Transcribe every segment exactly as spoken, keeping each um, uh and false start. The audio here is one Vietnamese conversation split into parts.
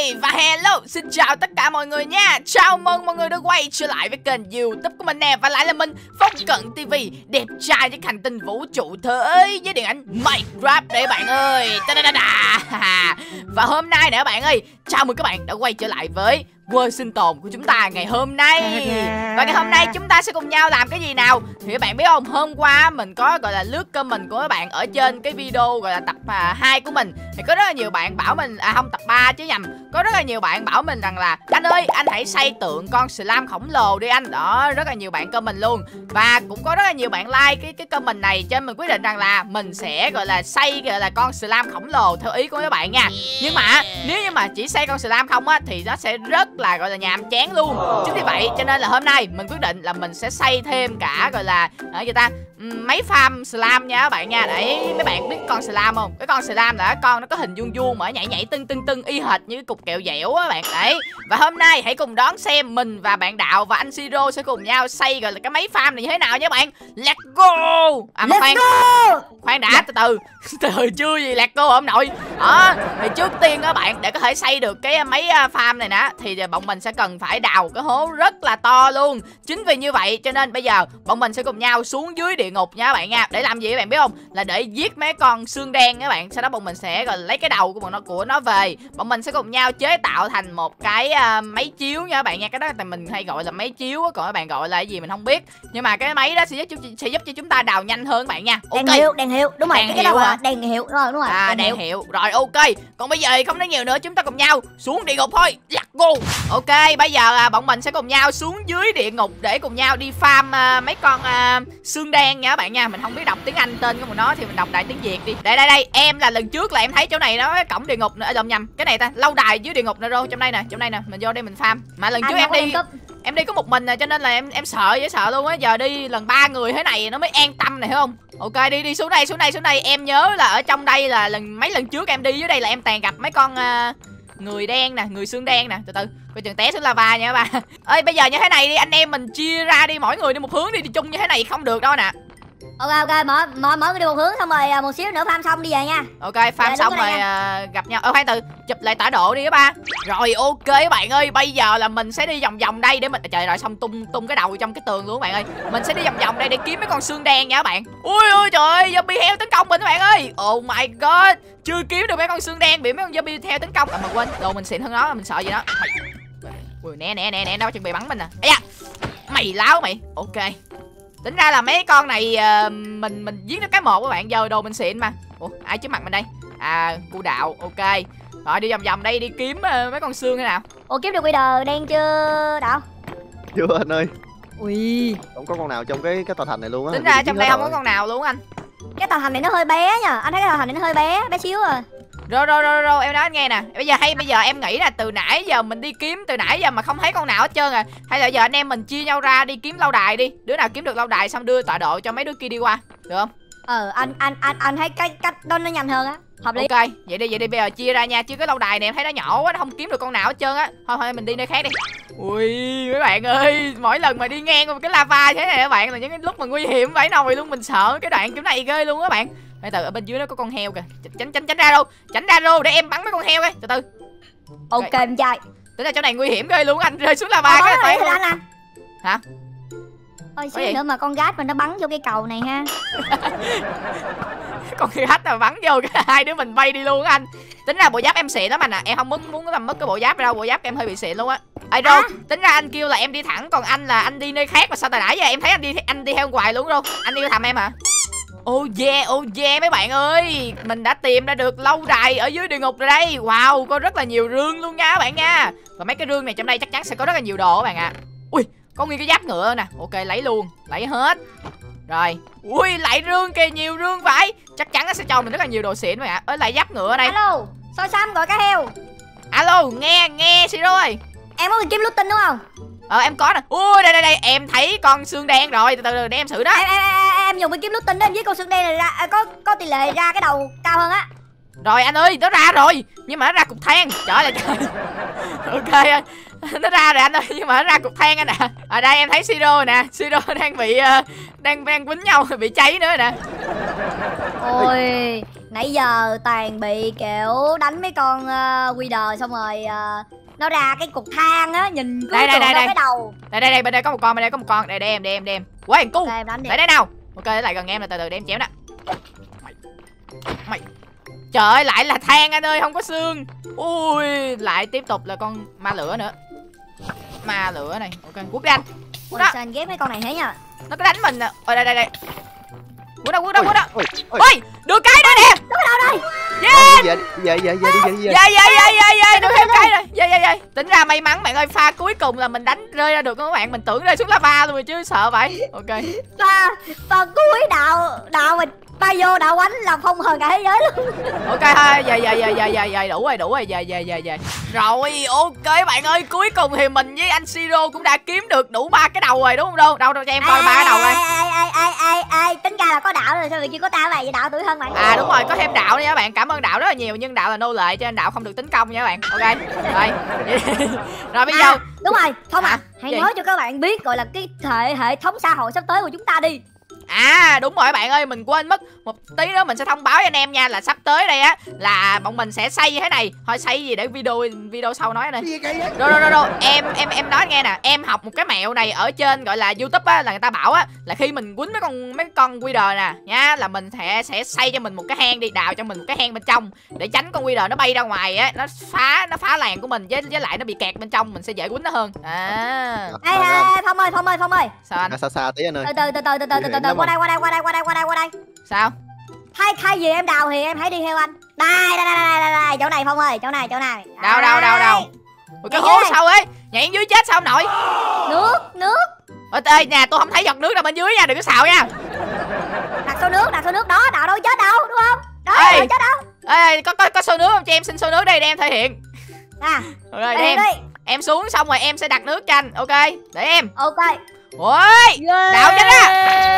Và hello, xin chào tất cả mọi người nha. Chào mừng mọi người đã quay trở lại với kênh YouTube của mình nè. Và lại là mình, Phong Cận ti vi, đẹp trai với hành tinh vũ trụ thế với điện ảnh Minecraft đây bạn ơi. Và hôm nay nè các bạn ơi, chào mừng các bạn đã quay trở lại với World sinh tồn của chúng ta ngày hôm nay. Và ngày hôm nay chúng ta sẽ cùng nhau làm cái gì nào? Thì các bạn biết không, hôm qua mình có gọi là lướt comment của các bạn ở trên cái video gọi là tập hai của mình. Thì có rất là nhiều bạn bảo mình, à không, tập ba chứ nhầm. Có rất là nhiều bạn bảo mình rằng là anh ơi, anh hãy xây tượng con slime khổng lồ đi anh. Đó, rất là nhiều bạn comment luôn. Và cũng có rất là nhiều bạn like cái cái comment này, cho nên mình quyết định rằng là mình sẽ gọi là xây gọi là con slime khổng lồ theo ý của các bạn nha. Nhưng mà nếu như mà chỉ xây con slime không á thì nó sẽ rất là gọi là nhàm chán luôn. Chính vì vậy cho nên là hôm nay mình quyết định là mình sẽ xây thêm cả gọi là ở gì ta mấy farm slime nha các bạn nha. Đấy, mấy bạn biết con slime không? Cái con slime là con nó có hình vuông vuông mà nhảy nhảy tưng tưng tưng y hệt như cái cục kẹo dẻo á bạn. Đấy. Và hôm nay hãy cùng đón xem mình và bạn Đạo và anh Siro sẽ cùng nhau xây gọi là cái máy farm này như thế nào nha bạn. Let's go. À mà Let's khoan. go. Khoan đã, từ từ. Từ chưa gì Let's go ông nội. Đó, thì trước tiên các bạn, để có thể xây được cái máy farm này nè thì bọn mình sẽ cần phải đào cái hố rất là to luôn. Chính vì như vậy cho nên bây giờ bọn mình sẽ cùng nhau xuống dưới địa ngục nha các bạn nha. Để làm gì các bạn biết không? Là để giết mấy con xương đen các bạn. Sau đó bọn mình sẽ gọi là lấy cái đầu của bọn nó của nó về. Bọn mình sẽ cùng nhau chế tạo thành một cái uh, máy chiếu nha các bạn nha. Cái đó thì mình hay gọi là máy chiếu, còn các bạn gọi là cái gì mình không biết. Nhưng mà cái máy đó sẽ giúp sẽ giúp cho chúng ta đào nhanh hơn các bạn nha. Đèn Okay. hiệu, đèn hiệu, đúng rồi. Đèn cái hiệu đâu hả? à? Đèn hiệu, đúng rồi, đúng rồi. À, đèn, đèn hiệu. hiệu. Rồi ok. Còn bây giờ thì không nói nhiều nữa, chúng ta cùng nhau xuống địa ngục thôi. Let's go. Ok, bây giờ à, bọn mình sẽ cùng nhau xuống dưới địa ngục để cùng nhau đi farm à, mấy con à, xương đen nha các bạn nha. Mình không biết đọc tiếng Anh tên của bọn nó thì mình đọc đại tiếng Việt đi. Đây đây đây, em là lần trước là em thấy chỗ này nó cái cổng địa ngục nữa, nhầm nhầm. Cái này ta, lâu đài dưới địa ngục nè rồi, trong đây nè, trong đây nè, mình vô đây mình farm. Mà lần Anh trước em đi cấp. em đi có một mình nè, cho nên là em em sợ dễ sợ luôn á. Giờ đi lần ba người thế này nó mới an tâm này, hiểu không? Ok, đi đi xuống đây, xuống đây, xuống đây. Em nhớ là ở trong đây là lần mấy lần trước em đi dưới đây là em toàn gặp mấy con uh, người đen nè, người xương đen nè. Từ từ, coi chừng té xuống lava nha các bạn. Ơi bây giờ như thế này đi, anh em mình chia ra đi, mỗi người đi một hướng đi, đi chung như thế này không được đâu nè. Ok ok, mở mở mở đi một hướng, xong rồi một xíu nữa farm xong đi về nha. Ok, farm xong rồi uh, gặp nhau. Ơ khoan, từ chụp lại tọa độ đi các ba. Rồi ok các bạn ơi, bây giờ là mình sẽ đi vòng vòng đây để mình trời rồi xong tung tung cái đầu trong cái tường luôn các bạn ơi. Mình sẽ đi vòng vòng đây để kiếm mấy con xương đen nha các bạn. Ui ui trời ơi, zombie heo tấn công mình các bạn ơi. Oh my god, chưa kiếm được mấy con xương đen, bị mấy con zombie theo tấn công. À mà quên, đồ mình xịn hơn nó, mình sợ gì đó. Ui nè nè nè nè, nó chuẩn bị bắn mình nè. Ây da, mày láo mày. Ok. Tính ra là mấy con này uh, mình mình giết nó cái một các bạn, giờ đồ mình xịn mà. Ủa ai trước mặt mình đây? À cu Đạo. Ok. Rồi đi vòng vòng đây đi kiếm uh, mấy con xương thế nào. Ủa kiếm được Wither đen chưa Đạo? Chưa anh ơi. Ui, Không có con nào trong cái cái tòa thành này luôn á. Tính ra trong đây không có con nào luôn anh. cái tòa thành này nó hơi bé nha. Anh thấy cái tòa thành này nó hơi bé, bé xíu à. Rồi rồi rồi rồi em nói anh nghe nè. Bây giờ hay bây giờ em nghĩ là từ nãy giờ mình đi kiếm từ nãy giờ mà không thấy con nào hết trơn à. Hay là giờ anh em mình chia nhau ra đi kiếm lâu đài đi. Đứa nào kiếm được lâu đài xong đưa tọa độ cho mấy đứa kia đi qua, được không? Ờ anh anh anh anh thấy cái cách đó nó nhanh hơn á. Hợp lý. Ok, vậy đi vậy đi, bây giờ chia ra nha, chứ cái lâu đài này em thấy nó nhỏ quá, nó không kiếm được con nào hết trơn á. Thôi thôi mình đi nơi khác đi. Ui mấy bạn ơi, mỗi lần mà đi ngang qua cái lava thế này các bạn là những cái lúc mà nguy hiểm vãi nồi luôn, mình sợ cái đoạn kiểu này ghê luôn các bạn. Bây giờ ở bên dưới nó có con heo kìa. Tránh tránh tránh ra đâu. Tránh ra đâu để em bắn mấy con heo ấy. Từ từ. Ok em trai. Tính ra chỗ này nguy hiểm ghê luôn, anh rơi xuống lava Ờ, cái rồi, là anh à. Hả? Thôi xíu nữa mà con gát mình nó bắn vô cây cầu này ha. Con hack mà bắn vô cái hai đứa mình bay đi luôn anh. Tính ra bộ giáp em xịn lắm anh à. Em không muốn muốn làm mất cái bộ giáp đâu, bộ giáp em hơi bị xịn luôn á. Ê Rô, à? Tính ra anh kêu là em đi thẳng, còn anh là anh đi nơi khác mà sao từ nãy giờ em thấy anh đi anh đi theo hoài luôn Rô. Anh yêu thầm em hả? Oh yeah, oh yeah mấy bạn ơi, mình đã tìm ra được lâu đài ở dưới địa ngục rồi đây. Wow, có rất là nhiều rương luôn nha các bạn nha. Và mấy cái rương này trong đây chắc chắn sẽ có rất là nhiều đồ các bạn ạ. À. Ui, có nguyên cái giáp ngựa nè. Ok, lấy luôn, lấy hết. Rồi, ui lại rương kìa, nhiều rương vậy. Chắc chắn nó sẽ cho mình rất là nhiều đồ xịn các bạn ạ. Ơi lại giáp ngựa đây. Alo, Soi Sam gọi cá heo. Alo, nghe nghe Siro ơi. Em có người kiếm looting đúng không? Ờ em có nè. Ui đây đây đây, em thấy con xương đen rồi, từ từ để em xử đó. Em em em, em dùng cái kiếm looting đó em giết con xương đen này ra, có có tỷ lệ ra cái đầu cao hơn á. Rồi anh ơi, nó ra rồi, nhưng mà nó ra cục than. Trời ơi trời. Ok, nó ra rồi anh ơi, nhưng mà nó ra cục than anh ạ. À. Ở đây em thấy Siro nè, Siro đang bị uh, đang đang quýnh nhau, bị cháy nữa nè. Ôi, Nãy giờ toàn bị kiểu đánh mấy con uh, Wither xong rồi uh, nó ra cái cục than á, nhìn cứ đây đây đây đây cái đầu. Đây đây đây bên đây có một con, bên đây có một con. Đây đây em, đây em, đây em. Quay cu. Okay, Để đây nào. Ok, lại gần em là từ từ để em chém nè. Mày. Mày. Trời ơi, lại là than anh ơi, không có xương. Ui, lại tiếp tục là con ma lửa nữa. Ma lửa này. Ok, quất đi anh. Ôi, sao anh ghép mấy con này thế nha. Nó cứ đánh mình nè. Ôi đây đây đây. Quất đâu, quất đâu, quất đâu. Ôi, Ôi, được cái nữa nè. Nó đâu đây? Yeah. Dạ dạ dạ dạ đi dạ đi Dạ dạ dạ dạ dạ được thêm cái rồi. Dạ dạ dạ. Tính ra may mắn bạn ơi, pha cuối cùng là mình đánh rơi ra được các bạn, mình tưởng rơi xuống lava luôn rồi chứ sợ vậy. Ok. Pha pha cuối đạo đạo mình bay vô đạo quánh là phong hồn cả thế giới luôn. Ok thôi, dạ dạ dạ dạ dạ dạ đủ rồi, đủ rồi, dạ dạ dạ dạ. Rồi, ok bạn ơi, cuối cùng thì mình với anh Siro cũng đã kiếm được đủ ba cái đầu rồi đúng không đâu? Đâu đâu cho em coi ba cái đầu coi. Ai ai ai ai ai tính ra là có đạo rồi, sao mà chưa có ta vậy? Đạo tuổi thân bạn. À đúng rồi, có thêm đạo nữa các bạn. Cảm ơn đạo rất là nhiều, nhưng đạo là nô lệ cho nên đạo không được tính công nha các bạn. Ok. Rồi. Rồi bây giờ à, đúng rồi, Phong à, à hãy gì? nói cho các bạn biết gọi là cái hệ hệ thống xã hội sắp tới của chúng ta đi. À đúng rồi bạn ơi, mình quên mất một tí nữa mình sẽ thông báo cho anh em nha, là sắp tới đây á là bọn mình sẽ xây như thế này. Thôi xây gì để video video sau nói này. Rồi rồi rồi, rồi. em em em nói nghe nè, em học một cái mẹo này ở trên gọi là YouTube á, là người ta bảo á là khi mình quýnh mấy con mấy con Wither nè nha, là mình sẽ sẽ xây cho mình một cái hang đi, đào cho mình một cái hang bên trong để tránh con Wither nó bay ra ngoài á, nó phá nó phá làng của mình, với với lại nó bị kẹt bên trong, mình sẽ dễ quýnh nó hơn. À. Ê, ê, ê, Phong ơi, Phong ơi, Phong ơi. Sao anh? À, xa xa tí anh ơi. Từ từ từ từ từ từ từ từ qua đây qua đây qua đây qua đây qua đây qua đây. Sao? Thay thay vì em đào thì em hãy đi theo anh. Đây đây đây đây đây, đây. Chỗ này Phong ơi, chỗ này chỗ này. Đâu đâu đâu đâu. Ủa, cái hố sao ấy? Nhảy dưới chết sao ông nội? Nước nước. Ôi ê nè, tôi không thấy giọt nước nào bên dưới nha, đừng có xạo nha. Đặt xô nước, đặt xô nước đó, đào đâu chết đâu, đúng không? Đó, Ê. đâu chết đâu. Ê, có có có xô nước không? Cho em xin xô nước đây để em thể hiện. À. Rồi để em. Đi. Em xuống xong rồi em sẽ đặt nước cho anh. Ok, để em. Ok. Ôi, đào chết á.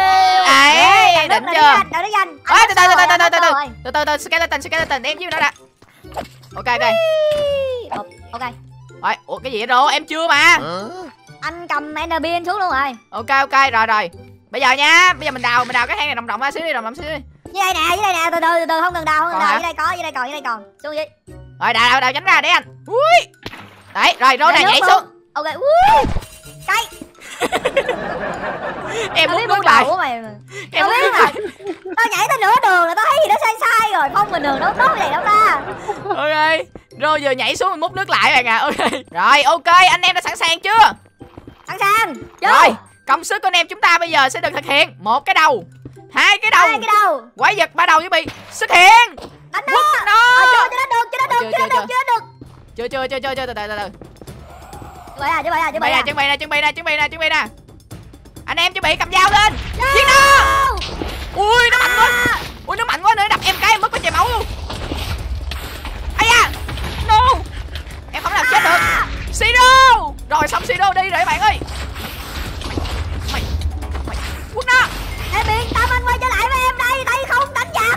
Ấy, đỉnh chưa? Đợi đi anh. Ôi, từ từ từ từ từ từ từ từ từ từ skeleton skeleton em với nó đã. Ok ok. Ok. Rồi, ủa cái gì rồi? Em chưa mà. Anh cầm Ender Bean xuống luôn rồi. Ok ok, rồi rồi. Bây giờ nha, bây giờ mình đào mình đào cái hang này rộng rộng ra xíu đi, rộng rộng xíu đi. Dưới đây nè, dưới đây nè, từ từ từ từ không cần đào, không cần Còn đào, hả? dưới đây có, dưới đây còn, dưới đây còn. Xuống dưới. Rồi đào đào đào tránh ra để anh. Ui. Đấy, rồi rô này nhảy xuống. Ok. Ui. Cái. Em Tao muốn biết nước bước lại. đầu của mày mà. Em Tao muốn biết nước mà. lại. Tao nhảy tới nửa đường là tao thấy gì đó sai sai rồi. Không bình thường đâu tốt vậy đâu ta. Ok. Rô vừa nhảy xuống mình múc nước lại bạn à. Ok. Rồi ok, anh em đã sẵn sàng chưa? Sẵn sàng. Vô. Rồi, công sức của anh em chúng ta bây giờ sẽ được thực hiện. Một cái đầu, hai cái đầu, Hai cái đầu. quái vật ba đầu với bị xuất hiện. Đánh Quất nó. nó. Ờ, chưa, chưa đánh được, chưa đánh được, Chưa, chưa đánh chưa, được, chưa đánh được. Chưa chưa chưa chưa chưa từ từ từ từ. Vậy à, chứ vậy à, chứ Chuẩn vậy bị à. nè, chuẩn bị nè, chuẩn bị nè, chuẩn bị nè, chuẩn bị nè. Anh em chuẩn bị cầm dao lên. Giết nó. Ui nó mạnh quá. Ui nó mạnh quá nữa, đập em cái em mất cái chảy máu luôn. Ây da. No. Em không làm chết được. Siro. Rồi xong Siro đi rồi các bạn ơi. Mày mày quất nó. Em yên tâm, anh quay trở lại với em đây, đây không đánh giặc.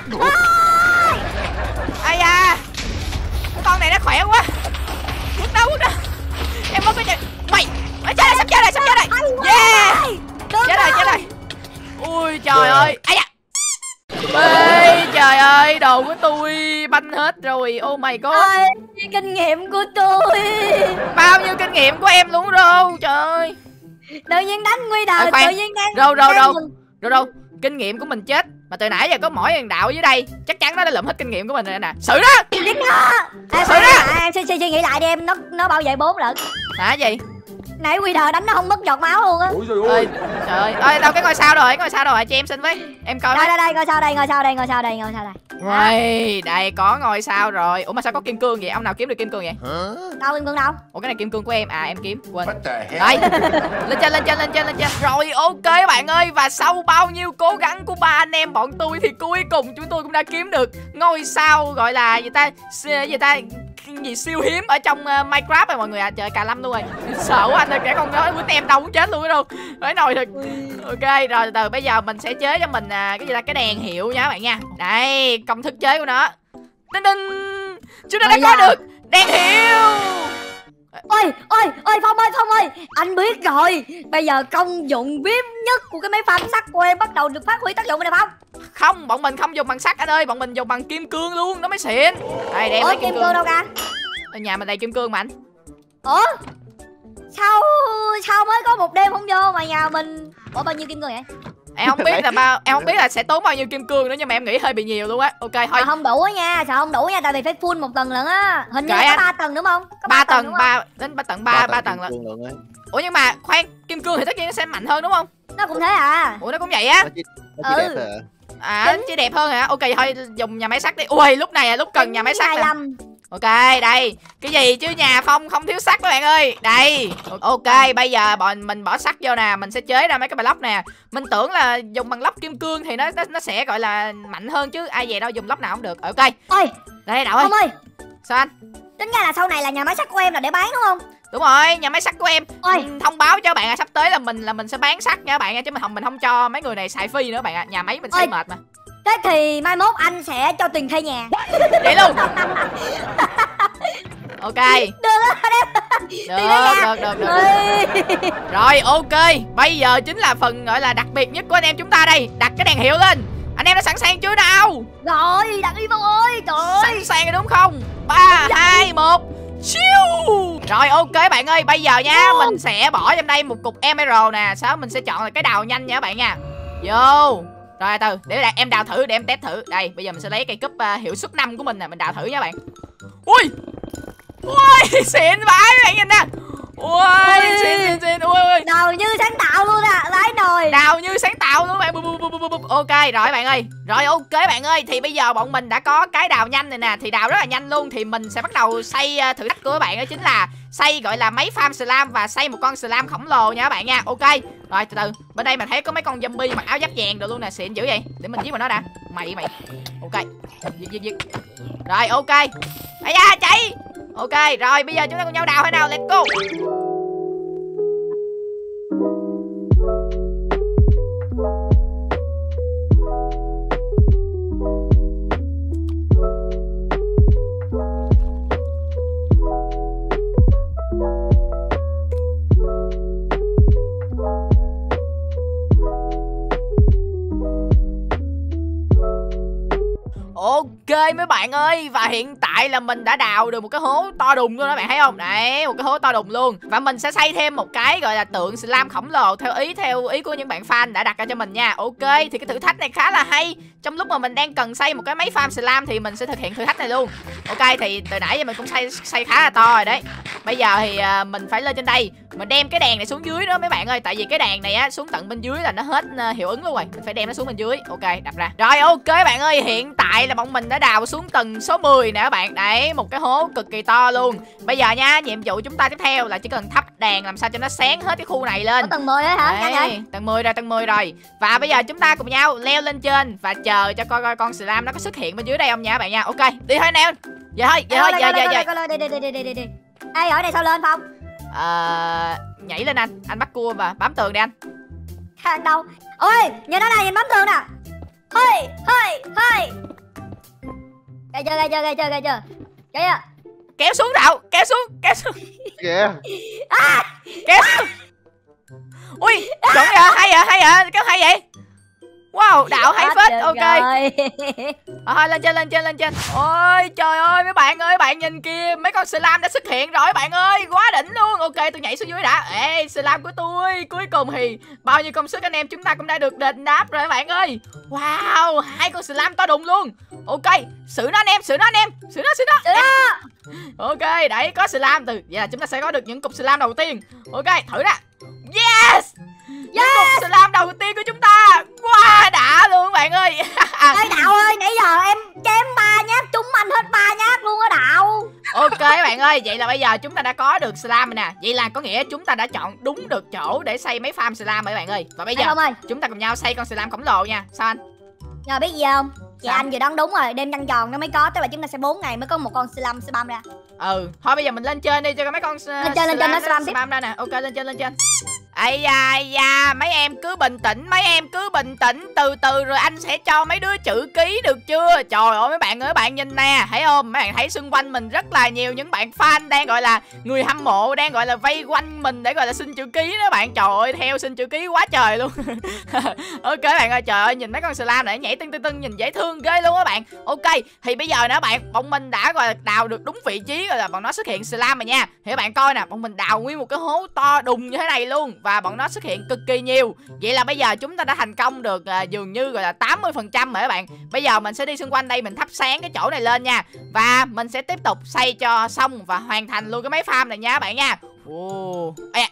Ây da. Cái con này nó khỏe quá. Quất nó, quất nó. Em mất cái chảy. Mày. Mày chết rồi, sắp chết rồi, sắp chết rồi. Yeah. Chết rồi, chết rồi. Ui trời ơi. Ây da. Ê, trời ơi, đồ của tôi banh hết rồi. Oh my god. Ôi, kinh nghiệm của tôi. Bao nhiêu kinh nghiệm của em luôn Rô. Trời ơi. Tự nhiên đánh nguy đời, À, khoan. tự nhiên đang Rô Rô đang Rô mừng. Rô Rô kinh nghiệm của mình chết. Mà từ nãy giờ có mỗi thằng đạo dưới đây, chắc chắn nó đã lượm hết kinh nghiệm của mình rồi nè. Xử đó. Giết nó. Em Xử suy, đó. em suy, suy, suy nghĩ lại đi em, nó nó bảo vệ bốn lận. Hả gì? Nãy Wither đánh nó không mất giọt máu luôn á. Ôi trời Ơi, ơi. trời ơi. Ơi đâu cái ngôi sao rồi, cái ngôi sao rồi cho em xin với. Em coi Đây với. đây đây, ngồi sau đây, ngồi sau đây, ngồi sau đây, ngồi sau đây. Rồi, đây có ngôi sao rồi. Ủa mà sao có kim cương vậy? Ông nào kiếm được kim cương vậy? Đâu kim cương đâu? Ủa cái này kim cương của em. À em kiếm, quên. What the hell? Đây. Lên trên lên trên lên trên lên trên. Rồi ok các bạn ơi, và sau bao nhiêu cố gắng của ba anh em bọn tôi thì cuối cùng chúng tôi cũng đã kiếm được ngôi sao gọi là gì ta? Gì ta? Gì siêu hiếm ở trong uh, Minecraft rồi mọi người ạ. À. Trời cà lâm luôn rồi. Sợ quá anh ơi, kẻ con nói của em đâu cũng chết luôn đâu. Phải nồi thật. Ok, rồi từ từ bây giờ mình sẽ chế cho mình uh, cái gì ta, cái đèn hiệu nha các bạn nha. Đây, công thức chế của nó. Đinh đinh. Chúng ta đã có được đèn hiệu. Ôi, ôi, ôi Phong ơi, Phong ơi, anh biết rồi. Bây giờ công dụng vip nhất của cái máy phanh sắt của em bắt đầu được phát huy tác dụng rồi nè Phong. Không, bọn mình không dùng bằng sắt anh ơi, bọn mình dùng bằng kim cương luôn, nó mới xịn. Đây, đem Ủa lấy kim cương đâu ra? Ở nhà mình đầy kim cương mà anh. Ủa sao sao mới có một đêm không vô mà nhà mình. Ủa bao nhiêu kim cương vậy? Em không biết là bao, em không biết là sẽ tốn bao nhiêu kim cương nữa, nhưng mà em nghĩ hơi bị nhiều luôn á. Ok thôi. Sợ không đủ á nha, sợ không đủ nha, tại vì phải full một tầng lận á. Hình như Kệ có anh. ba tầng đúng không? Có ba tầng, đúng không? ba đến ba tầng ba ba tầng là. Ủa nhưng mà khoan, kim cương thì tất nhiên nó sẽ mạnh hơn đúng không? Nó cũng thế à. Ủa nó cũng vậy á? Nó chỉ, nó chỉ Ừ. đẹp thôi à. À chỉ đẹp hơn hả? Ok thôi dùng nhà máy sắt đi. Ui lúc này là lúc cần nhà máy sắt nè. hai mươi lăm. Ok đây, cái gì chứ nhà Phong không thiếu sắt các bạn ơi. Đây. Ok bây giờ bọn mình bỏ sắt vô nè, mình sẽ chế ra mấy cái block nè. Mình tưởng là dùng bằng lóc kim cương thì nó nó, nó sẽ gọi là mạnh hơn chứ ai về đâu dùng lóc nào không được. Ok. Ôi Đây Đậu ơi. Phong ơi, Sao anh? tính ra là sau này là nhà máy sắt của em là để bán đúng không? Đúng rồi, nhà máy sắt của em. Ôi. Mình thông báo cho bạn là sắp tới là mình là mình sẽ bán sắt nha bạn, chứ mình không mình không cho mấy người này xài phi nữa bạn ạ. Nhà máy mình xây Ôi. mệt mà. Thế thì mai mốt anh sẽ cho tiền thuê nhà. Vậy luôn. Ok. Được á Được, được, được, được, được. Rồi ok, bây giờ chính là phần gọi là đặc biệt nhất của anh em chúng ta đây. Đặt cái đèn hiệu lên. Anh em đã sẵn sàng chưa nào? Rồi, đặt đi Phong ơi, trời ơi. Sẵn sàng rồi đúng không? Ba, hai, một. Chiu. Rồi ok bạn ơi, bây giờ nha, mình sẽ bỏ trong đây một cục emerald nè. Sau mình sẽ chọn là cái đào nhanh nha các bạn nha. Vô. Rồi từ, để đạt, em đào thử, để em test thử. Đây, bây giờ mình sẽ lấy cây cúp uh, hiệu suất năm của mình nè, mình đào thử nha bạn. Ui. Ui, xịn vãi các bạn nhìn nè. Ui, xịn xịn xịn. Ui ui. Đào như sáng tạo luôn à, lái nồi. Đào như sáng tạo luôn bạn. Ok rồi các bạn ơi. Rồi ok bạn ơi, thì bây giờ bọn mình đã có cái đào nhanh này nè, thì đào rất là nhanh luôn, thì mình sẽ bắt đầu xây uh, thử thách của các bạn, đó chính là xây gọi là mấy farm slime và xây một con slime khổng lồ nha các bạn nha. Ok. Rồi từ từ, bên đây mình thấy có mấy con zombie mặc áo giáp vàng được luôn nè, xịn dữ vậy. Để mình giết vào nó đã. Mày mày. Ok. Giết giết giết. Rồi ok. Ây da chạy. Ok, rồi bây giờ chúng ta cùng nhau đào thế nào, let's go. Ok mấy bạn ơi, và hiện tại là mình đã đào được một cái hố to đùng luôn đó, bạn thấy không? Đấy, một cái hố to đùng luôn. Và mình sẽ xây thêm một cái gọi là tượng slime khổng lồ theo ý theo ý của những bạn fan đã đặt ra cho mình nha. Ok, thì cái thử thách này khá là hay. Trong lúc mà mình đang cần xây một cái máy farm slime thì mình sẽ thực hiện thử thách này luôn. Ok, thì từ nãy giờ mình cũng xây xây khá là to rồi đấy. Bây giờ thì uh, mình phải lên trên đây, mình đem cái đèn này xuống dưới đó mấy bạn ơi, tại vì cái đèn này á xuống tận bên dưới là nó hết uh, hiệu ứng luôn rồi. Mình phải đem nó xuống bên dưới. Ok, đặt ra. Rồi ok bạn ơi, hiện tại là bọn mình đã đào xuống tầng số mười nè các bạn. Đấy, một cái hố cực kỳ to luôn. Bây giờ nha, nhiệm vụ chúng ta tiếp theo là chỉ cần thắp đèn làm sao cho nó sáng hết cái khu này lên. Ở tầng mười đấy hả? Nhanh vậy. Tầng mười rồi, tầng mười rồi. Và bây giờ chúng ta cùng nhau leo lên trên và chờ cho coi coi con slime nó có xuất hiện bên dưới đây không nha các bạn nha. Ok, đi thôi nè. Giờ thôi, giờ thôi, giờ giờ giờ. Đi đi đi đi đi đi. Ê, ở đây sao lên Phong? Ờ, nhảy lên anh, anh bắt cua và bám tường đi anh. Thằng đâu? Ôi, nhìn nó nè, nhìn bám tường nè. Hơi, hơi, hơi. Ghê chưa, ghê chưa, ghê chưa, ghê chưa. Ghê chưa. Kéo xuống Đậu, kéo xuống, kéo xuống. Kìa. À. Kéo xuống. Ui, chuẩn vậy, hay vậy, hay vậy, kéo hay vậy. Wow, Đạo hay phết, ok. À, thôi lên trên, lên trên, lên trên. Ôi trời ơi mấy bạn ơi, bạn nhìn kia, mấy con slime đã xuất hiện rồi bạn ơi, quá đỉnh luôn. Ok, tôi nhảy xuống dưới đã. Ê, slime của tôi, cuối cùng thì bao nhiêu công sức anh em chúng ta cũng đã được đền đáp rồi bạn ơi. Wow, hai con slime to đùng luôn. Ok, xử nó anh em, xử nó anh em, xử nó, xử nó. Xử nó. Ok, đấy có slime từ. Vậy là chúng ta sẽ có được những cục slime đầu tiên. Ok, thử nè. Yes. Những cục slime đầu tiên của chúng ta. Wow, đã luôn bạn ơi. Ê Đạo ơi, nãy giờ em chém ba nhát trúng anh hết ba nhát luôn á Đạo. Ok bạn ơi, vậy là bây giờ chúng ta đã có được slime rồi nè. Vậy là có nghĩa chúng ta đã chọn đúng được chỗ để xây mấy farm slime rồi bạn ơi. Và bây giờ ơi, chúng ta cùng nhau xây con slime khổng lồ nha. Sao anh? Nhờ biết gì không? Dạ anh vừa đoán đúng rồi, đêm trăng tròn nó mới có, tức là chúng ta sẽ bốn ngày mới có một con slime spam ra. Ừ, thôi bây giờ mình lên trên đi cho mấy con lên trên lên trên nó spam tiếp. spam ra nè. Ok, lên trên lên trên. Ây da, ây da, mấy em cứ bình tĩnh, mấy em cứ bình tĩnh, từ từ rồi anh sẽ cho mấy đứa chữ ký được chưa? Trời ơi mấy bạn ơi, bạn nhìn nè, thấy không? Mấy bạn thấy xung quanh mình rất là nhiều những bạn fan đang gọi là người hâm mộ, đang gọi là vây quanh mình để gọi là xin chữ ký đó bạn. Trời ơi, theo xin chữ ký quá trời luôn. Ok bạn ơi, trời ơi, nhìn mấy con slime này nhảy tưng tưng tưng, nhìn dễ thương ghê luôn á bạn. Ok, thì bây giờ nữa bạn, bọn mình đã gọi là đào được đúng vị trí rồi, là bọn nó xuất hiện slime rồi nha. Thì các bạn coi nè, bọn mình đào nguyên một cái hố to đùng như thế này luôn, và bọn nó xuất hiện cực kỳ nhiều. Vậy là bây giờ chúng ta đã thành công được à, dường như gọi là tám mươi phần trăm rồi các bạn. Bây giờ mình sẽ đi xung quanh đây, mình thắp sáng cái chỗ này lên nha, và mình sẽ tiếp tục xây cho xong và hoàn thành luôn cái máy farm này nha các bạn nha. Ồ, ê,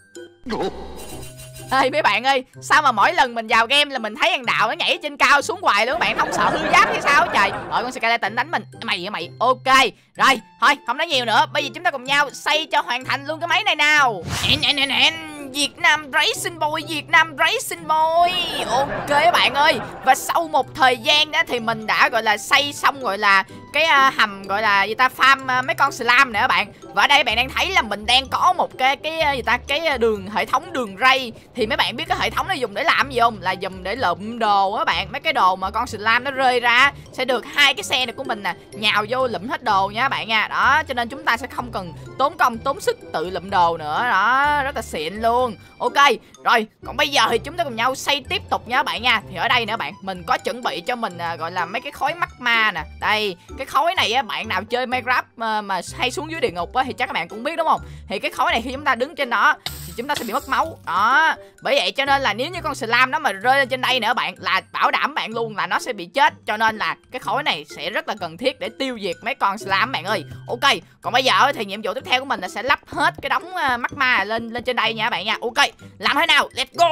ê mấy bạn ơi, sao mà mỗi lần mình vào game là mình thấy thằng Đạo nó nhảy trên cao xuống hoài luôn các bạn, không sợ hư giáp hay sao trời. Rồi con skeleton đánh mình, mày hả mày. Ok rồi, thôi không nói nhiều nữa, bây giờ chúng ta cùng nhau xây cho hoàn thành luôn cái máy này nào. Nè nè nè, Việt Nam Racing Boy, Việt Nam Racing Boy. Ok các bạn ơi, và sau một thời gian đó thì mình đã gọi là xây xong gọi là cái uh, hầm gọi là gì ta, farm uh, mấy con slime nè các bạn. Và ở đây bạn đang thấy là mình đang có một cái cái uh, gì ta, cái đường hệ thống đường ray. Thì mấy bạn biết cái hệ thống này dùng để làm gì không? Là dùng để lụm đồ á bạn. Mấy cái đồ mà con slime nó rơi ra sẽ được hai cái xe này của mình nè nhào vô lụm hết đồ nha các bạn nha. Đó, cho nên chúng ta sẽ không cần tốn công tốn sức tự lụm đồ nữa. Đó, rất là xịn luôn. Ok, rồi, còn bây giờ thì chúng ta cùng nhau xây tiếp tục nha các bạn nha. Thì ở đây nè bạn, mình có chuẩn bị cho mình à, gọi là mấy cái khối magma nè. Đây, cái khối này á, bạn nào chơi Minecraft mà, mà hay xuống dưới địa ngục á thì chắc các bạn cũng biết đúng không? Thì cái khối này khi chúng ta đứng trên đó thì chúng ta sẽ bị mất máu. Đó, bởi vậy cho nên là nếu như con slime nó mà rơi lên trên đây nữa bạn, là bảo đảm bạn luôn là nó sẽ bị chết. Cho nên là cái khối này sẽ rất là cần thiết để tiêu diệt mấy con slime bạn ơi. Ok, còn bây giờ thì nhiệm vụ tiếp theo của mình là sẽ lắp hết cái đống uh, magma lên lên trên đây nha các bạn nha. Ok, làm thế nào? Let's go.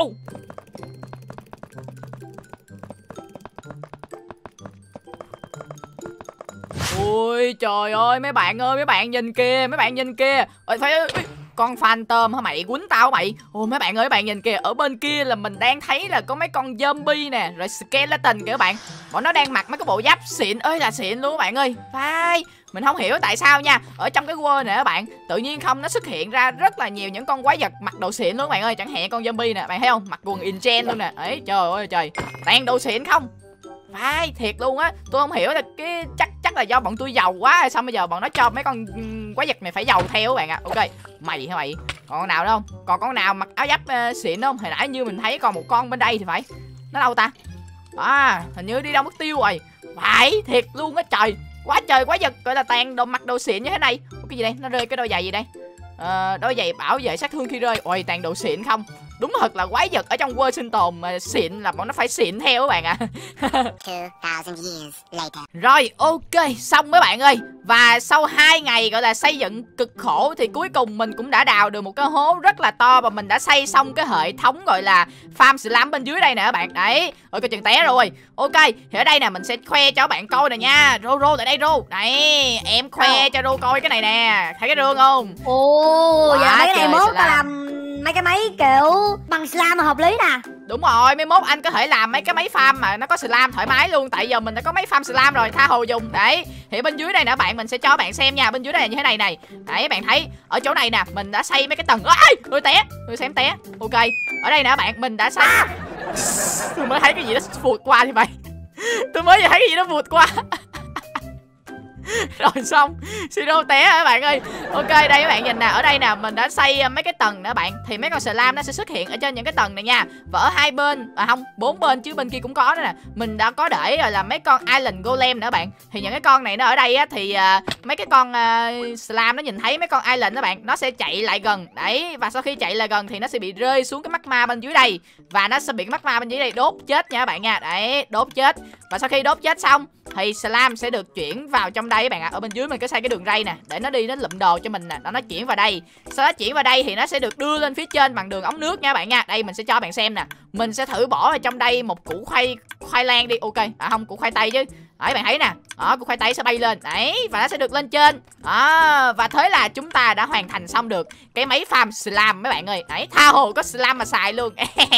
Ôi trời ơi mấy bạn ơi, mấy bạn nhìn kìa, mấy bạn nhìn kìa. Ôi, phải ơi, con phantom hả mày, quýnh tao mày. Ôi mấy bạn ơi, mấy bạn nhìn kìa, ở bên kia là mình đang thấy là có mấy con zombie nè, rồi skeleton kìa các bạn. Bọn nó đang mặc mấy cái bộ giáp xịn ơi là xịn luôn các bạn ơi. Vai, mình không hiểu tại sao nha, ở trong cái world này các bạn, tự nhiên không nó xuất hiện ra rất là nhiều những con quái vật mặc đồ xịn luôn các bạn ơi. Chẳng hạn con zombie nè, bạn thấy không, mặc quần enchant luôn nè. Ấy trời ơi trời, toàn đồ xịn không. Vai, thiệt luôn á, tôi không hiểu là cái chắc chắc là do bọn tôi giàu quá hay sao bây giờ bọn nó cho mấy con quái vật này phải giàu theo các bạn ạ. À. Ok, mày hả mày? Còn con nào đâu không? Còn con nào mặc áo giáp uh, xịn không? Hồi nãy như mình thấy còn một con bên đây thì phải. Nó đâu ta? À, hình như đi đâu mất tiêu rồi. Phải, thiệt luôn á trời. Quá trời quái vật gọi là toàn đồ mặc đồ xịn như thế này. Ủa, cái gì đây? Nó rơi cái đôi giày gì đây? Ờ, đôi giày bảo vệ sát thương khi rơi. Ôi, toàn đồ xịn không? Đúng thật là quái vật ở trong world sinh tồn mà xịn là bọn nó phải xịn theo các bạn ạ. À. Rồi, ok, xong mấy bạn ơi. Và sau hai ngày gọi là xây dựng cực khổ thì cuối cùng mình cũng đã đào được một cái hố rất là to, và mình đã xây xong cái hệ thống gọi là farm slime bên dưới đây nè các bạn. Đấy, ôi cái chừng té rồi. Ok, thì ở đây nè mình sẽ khoe cho các bạn coi nè nha. Rô rô lại đây Rô. Đấy, em khoe cho Rô coi cái này nè. Thấy cái rương không? Ồ, dạ mấy cái này mốt ta làm mấy cái máy kiểu bằng slime mà hợp lý nè. Đúng rồi, mấy mốt anh có thể làm mấy cái máy farm mà nó có slime thoải mái luôn. Tại giờ mình đã có máy farm slime rồi, tha hồ dùng. Đấy, thì bên dưới đây nè bạn, mình sẽ cho bạn xem nha. Bên dưới đây là như thế này này. Đấy, bạn thấy ở chỗ này nè, mình đã xây mấy cái tầng. Ôi, tôi té, tôi xem té. Ok, ở đây nè bạn, mình đã xây à. Tôi mới thấy cái gì đó vụt qua thì mày. Tôi mới thấy cái gì đó vụt qua. Rồi xong, Siro té hả các bạn ơi. Ok, đây các bạn nhìn nè, ở đây nè mình đã xây mấy cái tầng nữa bạn. Thì mấy con slime nó sẽ xuất hiện ở trên những cái tầng này nha. Và ở hai bên, à không, bốn bên chứ bên kia cũng có nữa nè. Mình đã có để rồi là mấy con Island Golem nữa bạn. Thì những cái con này nó ở đây á, thì uh, mấy cái con uh, slime nó nhìn thấy mấy con Island đó bạn, nó sẽ chạy lại gần. Đấy, và sau khi chạy lại gần thì nó sẽ bị rơi xuống cái magma bên dưới đây. Và nó sẽ bị cái magma bên dưới đây đốt chết nha các bạn nha. Đấy, đốt chết. Và sau khi đốt chết xong thì slime sẽ được chuyển vào trong đây các bạn ạ. À. Ở bên dưới mình có xây cái đường ray nè để nó đi nó lụm đồ cho mình nè, nó nó chuyển vào đây. Sau đó chuyển vào đây thì nó sẽ được đưa lên phía trên bằng đường ống nước nha các bạn nha. Đây mình sẽ cho bạn xem nè. Mình sẽ thử bỏ vào trong đây một củ khoai khoai lang đi. Ok, à không, củ khoai tây chứ. Đấy bạn thấy nè, đó, củ khoai tây sẽ bay lên. Đấy, và nó sẽ được lên trên. Đó, và thế là chúng ta đã hoàn thành xong được cái máy farm slime mấy bạn ơi. Đấy, tha hồ có slime mà xài luôn.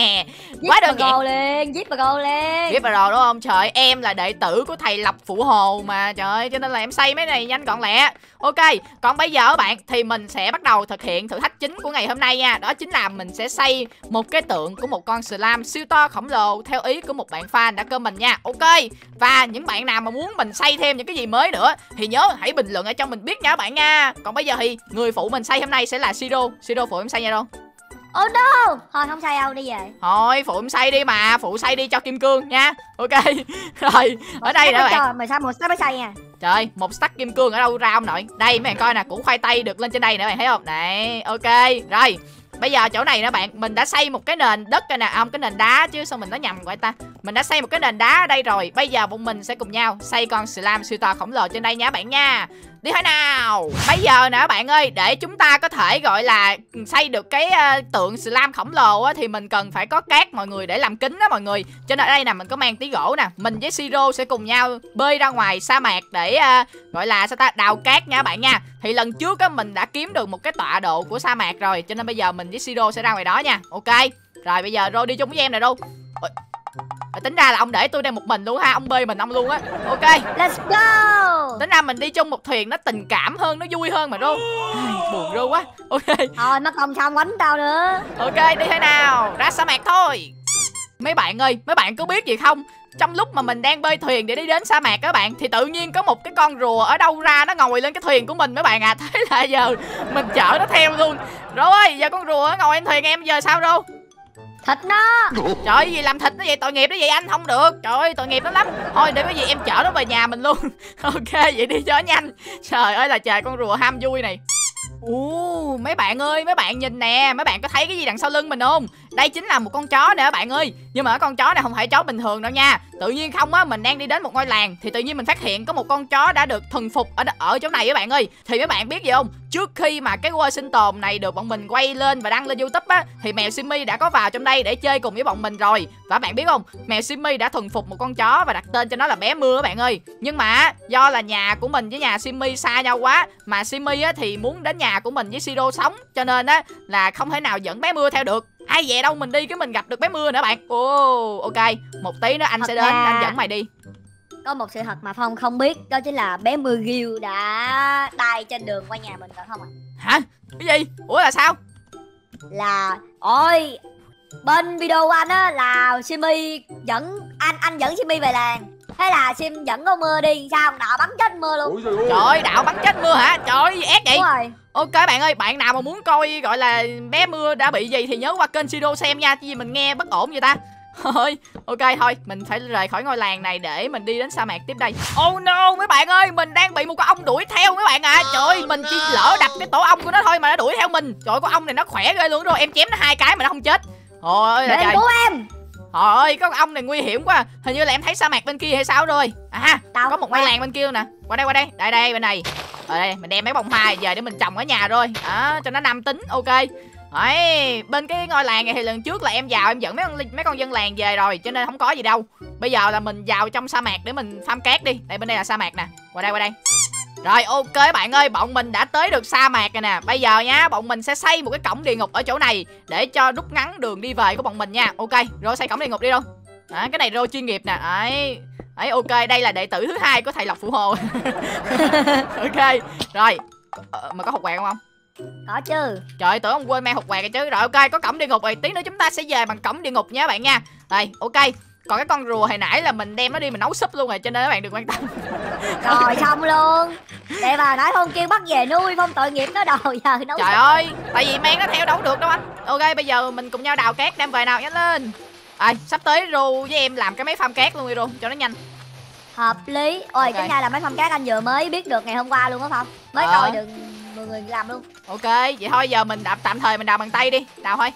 Quá đơn giản. Lên, giết vào gồ lên. Giết vào rồi đúng không? Trời, em là đệ tử của thầy Lộc Phụ Hồ mà. Trời ơi, cho nên là em xây mấy này nhanh gọn lẹ. Ok, còn bây giờ các bạn thì mình sẽ bắt đầu thực hiện thử thách chính của ngày hôm nay nha. Đó chính là mình sẽ xây một cái tượng của một con slime siêu to khổng lồ theo ý của một bạn fan đã comment nha. Ok, và những bạn nào mà muốn mình xây thêm những cái gì mới nữa thì nhớ hãy bình luận ở trong mình biết nha các bạn nha. Còn bây giờ thì người phụ mình xây hôm nay sẽ là Siro. Siro phụ em xây nha đâu. Oh no. Thôi không xây đâu, đi về. Thôi phụ em xây đi mà, phụ xây đi cho kim cương nha. Ok. Rồi, ở đây nữa bạn. Mày sao một stack mới xây nha. Trời, một stack kim cương ở đâu ra ông nội. Đây mấy bạn coi nè, củ khoai tây được lên trên đây nè bạn thấy không? Này, ok. Rồi, bây giờ chỗ này nè bạn, mình đã xây một cái nền đất này nè, à, không cái nền đá chứ sao mình nói nhầm vậy ta. Mình đã xây một cái nền đá ở đây rồi. Bây giờ bọn mình sẽ cùng nhau xây con slime siêu to khổng lồ trên đây nha bạn nha. Đi thôi nào. Bây giờ nè bạn ơi, để chúng ta có thể gọi là xây được cái uh, tượng slime khổng lồ á, thì mình cần phải có cát mọi người để làm kính á mọi người. Cho nên ở đây nè mình có mang tí gỗ nè. Mình với Siro sẽ cùng nhau bơi ra ngoài sa mạc để uh, gọi là sao ta, đào cát nha bạn nha. Thì lần trước á mình đã kiếm được một cái tọa độ của sa mạc rồi, cho nên bây giờ mình với Siro sẽ ra ngoài đó nha. Ok. Rồi bây giờ Rô đi chung với em này đâu. Ôi, tính ra là ông để tôi đây một mình luôn ha, ông bơi mình ông luôn á. Ok, let's go. tính ra mình đi chung một thuyền nó tình cảm hơn, nó vui hơn mà Rô. Buồn Rô quá. Ok, Thôi mất công xong quánh tao nữa. ok, đi thế nào, ra sa mạc thôi. Mấy bạn ơi, mấy bạn có biết gì không, trong lúc mà mình đang bơi thuyền để đi đến sa mạc các bạn, thì tự nhiên có một cái con rùa ở đâu ra nó ngồi lên cái thuyền của mình mấy bạn à. Thế là giờ mình chở nó theo luôn. Rồi giờ con rùa ngồi lên thuyền em giờ sao Rô? Thịt nó. Trời ơi, gì làm thịt nó vậy, tội nghiệp nó vậy anh, không được. Trời ơi, tội nghiệp nó lắm. Thôi để có gì em chở nó về nhà mình luôn. Ok, vậy đi cho nhanh. Trời ơi là trời, con rùa ham vui này. Ồ, mấy bạn ơi, mấy bạn nhìn nè, mấy bạn có thấy cái gì đằng sau lưng mình không? Đây chính là một con chó nè các bạn ơi. Nhưng mà cái con chó này không phải chó bình thường đâu nha. Tự nhiên không á, mình đang đi đến một ngôi làng thì tự nhiên mình phát hiện có một con chó đã được thuần phục ở ở chỗ này các bạn ơi. Thì mấy bạn biết gì không? Trước khi mà cái world sinh tồn này được bọn mình quay lên và đăng lên YouTube á, thì mèo Simmy đã có vào trong đây để chơi cùng với bọn mình rồi. Và bạn biết không, mèo Simmy đã thuần phục một con chó và đặt tên cho nó là bé Mưa các bạn ơi. Nhưng mà do là nhà của mình với nhà Simmy xa nhau quá, mà Simmy á thì muốn đến nhà của mình với Siro sống, cho nên á là không thể nào dẫn bé Mưa theo được. Ai về đâu mình đi cái mình gặp được bé Mưa nữa bạn. Ồ, ok, một tí nữa anh Thật sẽ đến, ra... anh dẫn mày đi. Có một sự thật mà Phong không biết, đó chính là bé Mưa Ghiêu đã đai trên đường qua nhà mình rồi không ạ? À? Hả? Cái gì? Ủa là sao? Là ôi, bên video của anh á là Simmy dẫn anh anh dẫn Simmy về làng. Thế là Sim dẫn con Mưa đi, sao đạo bắn chết Mưa luôn. Trời ơi, đạo bắn chết Mưa hả? Trời ơi, ép vậy. Đúng rồi. Ok bạn ơi, bạn nào mà muốn coi gọi là bé Mưa đã bị gì thì nhớ qua kênh Siro xem nha, chứ gì mình nghe bất ổn vậy ta. Thôi, ok thôi, mình phải rời khỏi ngôi làng này để mình đi đến sa mạc tiếp đây. Oh no, mấy bạn ơi, mình đang bị một con ong đuổi theo mấy bạn ạ. À. Trời ơi, mình chỉ lỡ đập cái tổ ong của nó thôi mà nó đuổi theo mình. Trời ơi, con ong này nó khỏe ghê luôn rồi, em chém nó hai cái mà nó không chết. Ôi là trời. Cứu em. Trời ơi, con ong này nguy hiểm quá. Hình như là em thấy sa mạc bên kia hay sao rồi. À, Đâu, có một ngôi làng bên kia nè. Qua đây, qua đây, đây đây bên này. Ở đây, mình đem mấy bông hoa về để mình trồng ở nhà rồi. Đó, cho nó nam tính, ok. Đấy, bên cái ngôi làng này thì lần trước là em vào em dẫn mấy con mấy con dân làng về rồi, cho nên không có gì đâu. Bây giờ là mình vào trong sa mạc để mình farm cát đi. Đây bên đây là sa mạc nè. Qua đây, qua đây. Rồi ok bạn ơi, bọn mình đã tới được sa mạc rồi nè. Bây giờ nha, bọn mình sẽ xây một cái cổng địa ngục ở chỗ này để cho rút ngắn đường đi về của bọn mình nha. Ok, rồi xây cổng địa ngục đi đâu. Đó, cái này rô chuyên nghiệp nè. Đấy. Đấy ok, đây là đệ tử thứ hai của thầy Lộc Phụ Hồ. Ok, rồi. Ờ, mà có hột quẹt không không? Có chứ. Trời ơi, tưởng ông quên mang hột quẹt rồi chứ. Rồi ok, có cổng địa ngục rồi, tí nữa chúng ta sẽ về bằng cổng địa ngục nha bạn nha. Đây, ok. Còn cái con rùa hồi nãy là mình đem nó đi mình nấu súp luôn rồi, cho nên các bạn đừng quan tâm. Rồi xong luôn. Để bà nói Phong kêu bắt về nuôi, Phong tội nghiệp nó đầu giờ nấu. Trời ơi, tại vì mang nó theo đâu được đâu anh. Ok, bây giờ mình cùng nhau đào cát đem về nào, nhanh lên. À, sắp tới Ru với em làm cái máy farm cát luôn đi Ru, cho nó nhanh. Hợp lý. Ôi, okay. Cái này là máy farm cát anh vừa mới biết được ngày hôm qua luôn á Phong. Mới ờ. coi được mười người làm luôn. Ok, vậy thôi giờ mình đào, tạm thời mình đào bằng tay đi, đào thôi.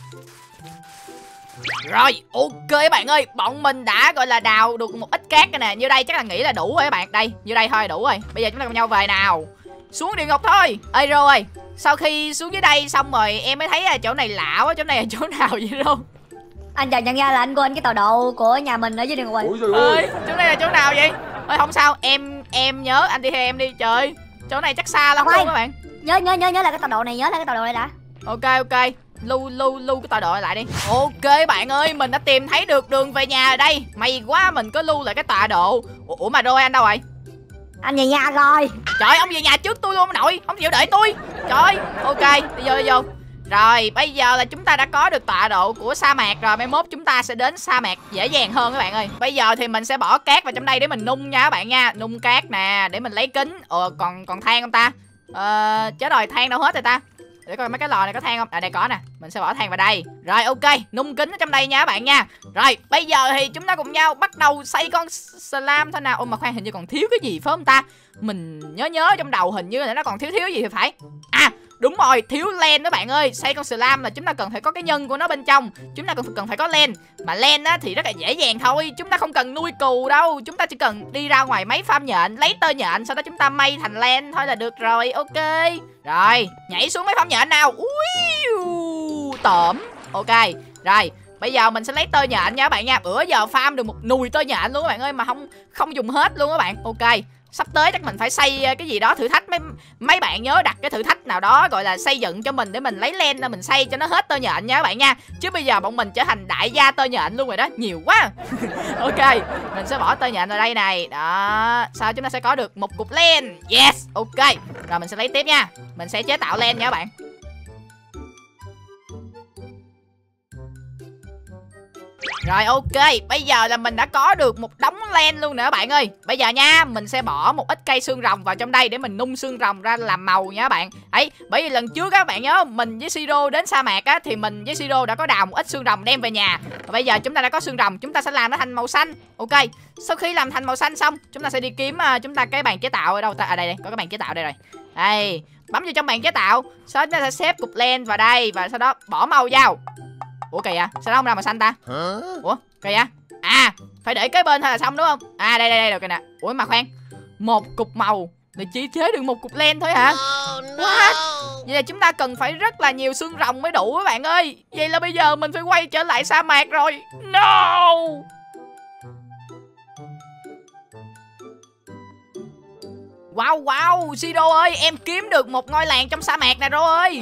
Rồi, ok các bạn ơi, bọn mình đã gọi là đào được một ít cát nè. Như đây chắc là nghĩ là đủ rồi các bạn. Đây, như đây thôi đủ rồi. Bây giờ chúng ta cùng nhau về nào. Xuống địa ngục thôi. Ê Rô ơi, sau khi xuống dưới đây xong rồi em mới thấy là chỗ này lạ quá. Chỗ này là chỗ nào vậy Rô? Anh chợt nhận ra là anh quên cái tọa độ của nhà mình ở dưới địa ngục rồi. Ơi, chỗ này là chỗ nào vậy? Thôi không sao, em em nhớ anh đi theo em đi. Trời, chỗ này chắc xa lắm luôn các bạn. Nhớ nhớ nhớ nhớ là cái tọa độ này, nhớ là cái tọa độ này đã. Ok ok, lưu lưu lưu cái tọa độ lại đi. Ok bạn ơi, mình đã tìm thấy được đường về nhà ở đây. May quá mình có lưu lại cái tọa độ. Ủa mà rồi anh đâu rồi? Anh về nhà rồi. Trời, ông về nhà trước tôi luôn ông nội, không chịu đợi tôi. Trời, ok, đi vô đi vô. Rồi, bây giờ là chúng ta đã có được tọa độ của sa mạc rồi. Mai mốt chúng ta sẽ đến sa mạc dễ dàng hơn các bạn ơi. Bây giờ thì mình sẽ bỏ cát vào trong đây để mình nung nha các bạn nha. Nung cát nè, để mình lấy kính. Ờ, còn còn than không ta? Ờ, chết rồi, than đâu hết rồi ta? Để coi mấy cái lò này có than không? À đây có nè, mình sẽ bỏ than vào đây. Rồi ok, nung kính ở trong đây nha các bạn nha. Rồi, bây giờ thì chúng ta cùng nhau bắt đầu xây con slime thôi nào. Ôi mà khoan, hình như còn thiếu cái gì phải không ta? Mình nhớ nhớ trong đầu hình như là nó còn thiếu thiếu gì thì phải. À, đúng rồi, thiếu len đó bạn ơi. Xây con slime là chúng ta cần phải có cái nhân của nó bên trong. Chúng ta cần cần phải có len. Mà len á thì rất là dễ dàng thôi. Chúng ta không cần nuôi cừu đâu. Chúng ta chỉ cần đi ra ngoài máy farm nhện, lấy tơ nhện, sau đó chúng ta may thành len thôi là được rồi. Ok. Rồi, nhảy xuống máy farm nhện nào. Ui, tởm. Ok. Rồi, bây giờ mình sẽ lấy tơ nhện nha các bạn nha. Bữa giờ farm được một nùi tơ nhện luôn các bạn ơi, mà không không dùng hết luôn các bạn. Ok. Sắp tới chắc mình phải xây cái gì đó thử thách. Mấy mấy bạn nhớ đặt cái thử thách nào đó gọi là xây dựng cho mình để mình lấy len ra mình xây cho nó hết tơ nhện nha các bạn nha. Chứ bây giờ bọn mình trở thành đại gia tơ nhện luôn rồi đó, nhiều quá. Ok, mình sẽ bỏ tơ nhện vào đây này. Đó, sau chúng ta sẽ có được một cục len. Yes, ok. Rồi mình sẽ lấy tiếp nha. Mình sẽ chế tạo len nha các bạn. Rồi ok, bây giờ là mình đã có được một đống len luôn nè các bạn ơi. Bây giờ nha, mình sẽ bỏ một ít cây xương rồng vào trong đây để mình nung xương rồng ra làm màu nha các bạn. Ấy, bởi vì lần trước các bạn nhớ mình với Siro đến sa mạc á, thì mình với Siro đã có đào một ít xương rồng đem về nhà. Và bây giờ chúng ta đã có xương rồng, chúng ta sẽ làm nó thành màu xanh. Ok, sau khi làm thành màu xanh xong, chúng ta sẽ đi kiếm uh, chúng ta cái bàn chế tạo ở đâu ta? À đây đây, có cái bàn chế tạo đây rồi. Đây, bấm vào trong bàn chế tạo, sau đó chúng ta sẽ xếp cục len vào đây và sau đó bỏ màu vào. Ủa kìa, sao nó không ra màu xanh ta? Ủa kìa, à phải để kế bên thôi là xong đúng không? À đây đây đây được rồi nè. Ủa mà khoan, một cục màu để chỉ chế được một cục len thôi hả? What? Vậy là chúng ta cần phải rất là nhiều xương rồng mới đủ các bạn ơi. Vậy là bây giờ mình phải quay trở lại sa mạc rồi. No. Wow wow, Siro ơi, em kiếm được một ngôi làng trong sa mạc nè Rô ơi.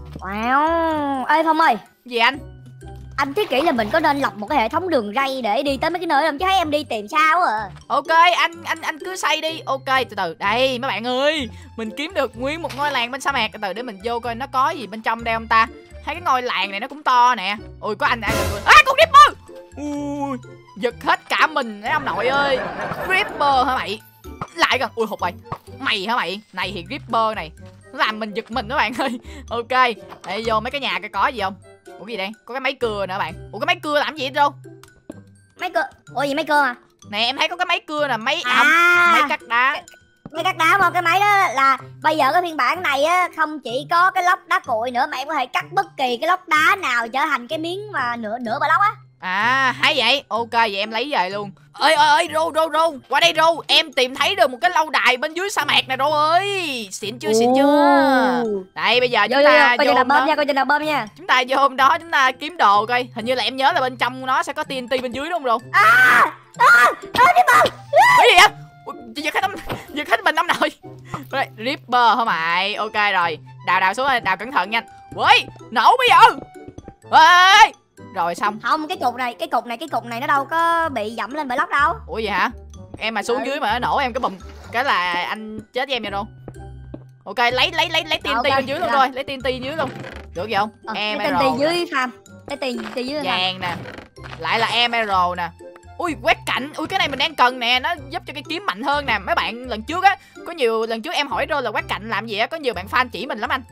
Wow. Ê Phong ơi. Gì anh? Anh thiết nghĩ là mình có nên lập một cái hệ thống đường ray để đi tới mấy cái nơi đó không, chứ thấy em đi tìm sao à. Ok, anh anh anh cứ xây đi. Ok, từ từ. Đây mấy bạn ơi, mình kiếm được nguyên một ngôi làng bên sa mạc. Từ từ để mình vô coi nó có gì bên trong đây không ta. Thấy cái ngôi làng này nó cũng to nè. Ui có anh ai rồi. À con Creeper. Ui, giật hết cả mình đấy ông nội ơi. Creeper hả mày? Lại gần. Ui hụt rồi. Mày hả mày? Này thì Creeper này nó làm mình giật mình các bạn ơi. Ok, để vô mấy cái nhà coi có gì không. Ủa gì đây? Có cái máy cưa nữa bạn. Ủa cái máy cưa làm gì đâu? Máy cưa? Ủa gì máy cưa à? Nè em thấy có cái máy cưa nè, máy à, ẩm, máy cắt đá. Máy cắt đá mà cái máy đó là bây giờ cái phiên bản này á không chỉ có cái lốc đá cuội nữa mà em có thể cắt bất kỳ cái lốc đá nào trở thành cái miếng mà nửa nửa bà lốc á. À hay vậy. Ok vậy em lấy về luôn. Ơi ơi ơi Rô Rô Rô, qua đây Rô, em tìm thấy được một cái lâu đài bên dưới sa mạc này Rô ơi. Xịn chưa xịn chưa. Đây bây giờ chúng vô, ta vô, vô, vô bơm nha, coi chừng nào bơm nha. Chúng ta vô hôm đó chúng ta kiếm đồ coi. Hình như là em nhớ là bên trong nó sẽ có tê en tê bên dưới đúng không Rô? À, à, à cái bơm. Cái gì vậy? Giật hết ông, giật hết mình ông nội. Đây, Ripper hả mày? Ok rồi, đào đào xuống, đào cẩn thận nha. Ui, nổ bây giờ. Ê, rồi xong. Không, cái cục này, cái cục này, cái cục này nó đâu có bị dẫm lên bởi lốc đâu. Ủa vậy hả? Em mà xuống ừ. dưới mà nó nổ em cái bùm cái là anh chết với em vậy đâu. Ok, lấy lấy lấy lấy tê en tê okay, bên dưới luôn rồi, lấy tê en tê dưới luôn. Được gì không? Ờ, em lấy tê en tê dưới farm. Lấy tê en tê dưới vàng nè. Lại là emerald nè. Ui quét cạnh, ui cái này mình đang cần nè, nó giúp cho cái kiếm mạnh hơn nè. Mấy bạn lần trước á, có nhiều lần trước em hỏi rồi là quét cạnh làm gì á, có nhiều bạn fan chỉ mình lắm anh.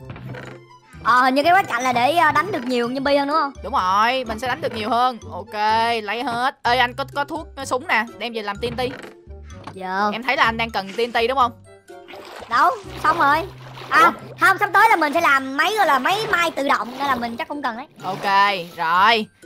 Ờ hình như cái quét cạnh là để đánh được nhiều nhân bi hơn đúng không? Đúng rồi, mình sẽ đánh được nhiều hơn. Ok, lấy hết. Ê anh có có thuốc có súng nè, đem về làm tê en tê. Dạ. Em thấy là anh đang cần tê en tê đúng không? Đâu, xong rồi. À, ủa? Không, sắp tới là mình sẽ làm máy gọi là máy may tự động nên là mình chắc không cần đấy. Ok, rồi.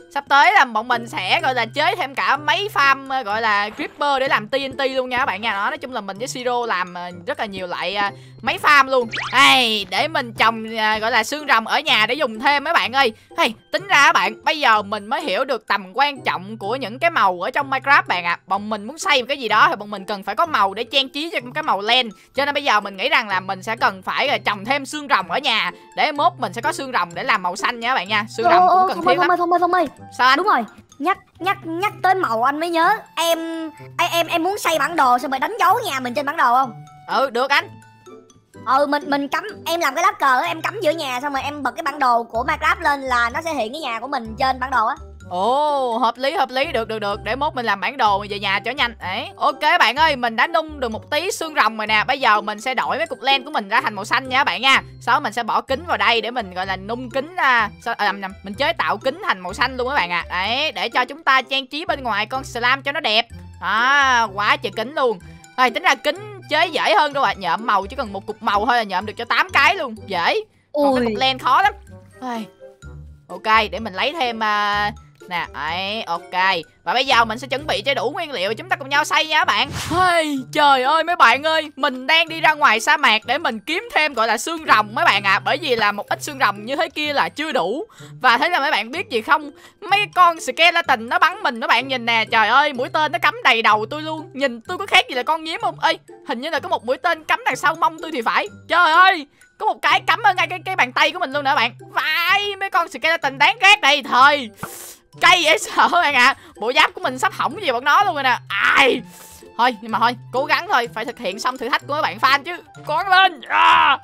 Sắp tới là bọn mình sẽ gọi là chế thêm cả mấy farm gọi là creeper để làm tê en tê luôn nha các bạn nha. Đó, nói chung là mình với Siro làm rất là nhiều loại mấy farm luôn. Hey, để mình trồng gọi là xương rồng ở nhà để dùng thêm mấy bạn ơi. Hey, tính ra các bạn, bây giờ mình mới hiểu được tầm quan trọng của những cái màu ở trong Minecraft bạn ạ. À. Bọn mình muốn xây một cái gì đó thì bọn mình cần phải có màu để trang trí cho cái màu len. Cho nên bây giờ mình nghĩ rằng là mình sẽ cần phải trồng thêm xương rồng ở nhà để mốt mình sẽ có xương rồng để làm màu xanh nha các bạn nha. Xương rồng cũng cần thiết lắm. Không ơi, không ơi. Sao anh? Đúng rồi. Nhắc nhắc nhắc tới màu anh mới nhớ. Em em em, em muốn xây bản đồ xong rồi đánh dấu nhà mình trên bản đồ không? Ừ, được anh. Ừ, mình mình cắm, em làm cái lá cờ em cắm giữa nhà xong rồi em bật cái bản đồ của Minecraft lên là nó sẽ hiện cái nhà của mình trên bản đồ á. Ồ, hợp lý hợp lý, được được được, để mốt mình làm bản đồ về nhà cho nhanh. Đấy, ok bạn ơi, mình đã nung được một tí xương rồng rồi nè. Bây giờ mình sẽ đổi mấy cục len của mình ra thành màu xanh nha các bạn nha. Sau đó mình sẽ bỏ kính vào đây để mình gọi là nung kính ra. Sao à, nhầm, mình chế tạo kính thành màu xanh luôn các bạn ạ. À. Đấy, để cho chúng ta trang trí bên ngoài con slime cho nó đẹp. À, quá trời kính luôn. Rồi, tính ra kính chế dễ hơn đâu ạ. À. Nhộm màu chỉ cần một cục màu thôi là nhộm được cho tám cái luôn, dễ. Còn cái cục len khó lắm. Rồi. Ok, để mình lấy thêm uh, nè, ấy, ok. Và bây giờ mình sẽ chuẩn bị cho đủ nguyên liệu, chúng ta cùng nhau xây nha các bạn. Hey, trời ơi mấy bạn ơi, mình đang đi ra ngoài sa mạc để mình kiếm thêm gọi là xương rồng mấy bạn ạ. À. Bởi vì là một ít xương rồng như thế kia là chưa đủ. Và thế là mấy bạn biết gì không? Mấy con skeleton nó bắn mình, các bạn nhìn nè. Trời ơi, mũi tên nó cắm đầy đầu tôi luôn. Nhìn tôi có khác gì là con nhím không? Ê, hình như là có một mũi tên cắm đằng sau mông tôi thì phải. Trời ơi, có một cái cắm ở ngay cái, cái bàn tay của mình luôn nè các bạn. Vãi, mấy con skeleton đáng ghét đây. Thời cay dễ sợ các bạn ạ. À. Bộ giáp của mình sắp hỏng gì bọn nó luôn rồi nè. Ai thôi, nhưng mà thôi, cố gắng thôi, phải thực hiện xong thử thách của các bạn fan chứ. Cố gắng lên. À.